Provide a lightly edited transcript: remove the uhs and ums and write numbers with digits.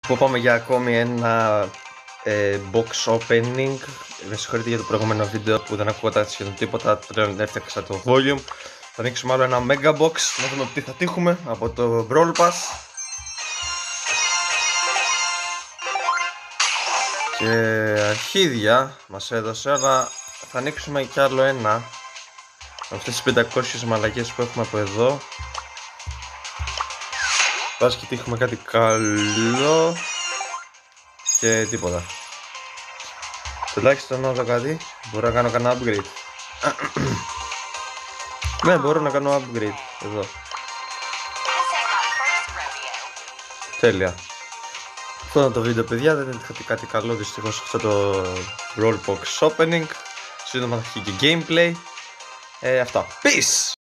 Που πάμε για ακόμη ένα box opening. Με συγχωρείτε για το προηγούμενο βίντεο που δεν ακούγονταν σχεδόν τίποτα. Πλέον έφτιαξα το volume. Θα ανοίξουμε άλλο ένα mega box να δούμε τι θα τύχουμε από το Brawl Pass. Και αρχίδια μας έδωσε, αλλά θα ανοίξουμε κι άλλο ένα. Με αυτές τις 500 μαλακές που έχουμε από εδώ. Πας και τύχουμε κάτι καλό. Και τίποτα. Τουλάχιστον να δω κάτι. Μπορώ να κάνω κανένα upgrade. Ναι, μπορώ να κάνω upgrade εδώ. Τέλεια. Αυτό είναι το βίντεο, παιδιά. Δεν είχατε κάτι καλό δυστυχώς αυτό το Brawl Box opening. Σύντομα θα έχει και gameplay. Αυτά. Peace!